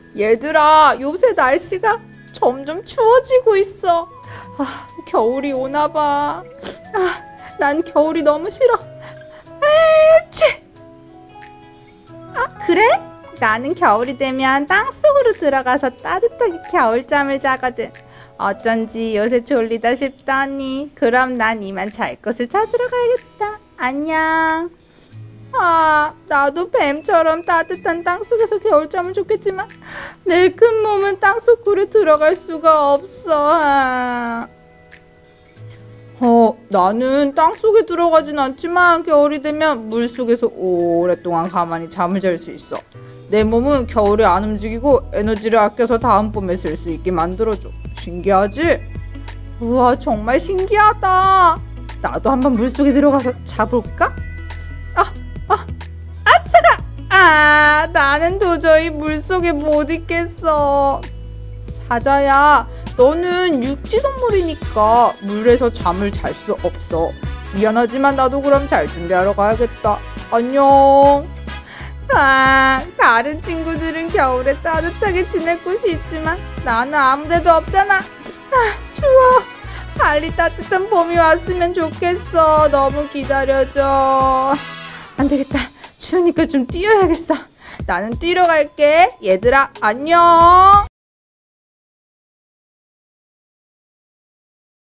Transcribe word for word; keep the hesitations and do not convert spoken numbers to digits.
얘들아, 요새 날씨가 점점 추워지고 있어. 아, 겨울이 오나 봐. 아, 난 겨울이 너무 싫어. 에취! 아, 그래? 나는 겨울이 되면 땅속으로 들어가서 따뜻하게 겨울잠을 자거든. 어쩐지 요새 졸리다 싶더니. 그럼 난 이만 잘 곳을 찾으러 가야겠다. 안녕. 아, 나도 뱀처럼 따뜻한 땅속에서 겨울잠을 줬겠지만 내 큰 몸은 땅속으로 들어갈 수가 없어. 아. 어, 나는 땅속에 들어가진 않지만 겨울이 되면 물속에서 오랫동안 가만히 잠을 잘 수 있어. 내 몸은 겨울에 안 움직이고 에너지를 아껴서 다음 봄에 쓸 수 있게 만들어줘. 신기하지? 우와, 정말 신기하다. 나도 한번 물속에 들어가서 자볼까? 아, 아, 아, 차가! 아, 나는 도저히 물속에 못 있겠어. 사자야, 너는 육지동물이니까 물에서 잠을 잘 수 없어. 미안하지만 나도 그럼 잘 준비하러 가야겠다. 안녕. 아, 다른 친구들은 겨울에 따뜻하게 지낼 곳이 있지만 나는 아무 데도 없잖아. 아, 추워. 빨리 따뜻한 봄이 왔으면 좋겠어. 너무 기다려줘. 안 되겠다. 추우니까 좀 뛰어야겠어. 나는 뛰러 갈게. 얘들아, 안녕.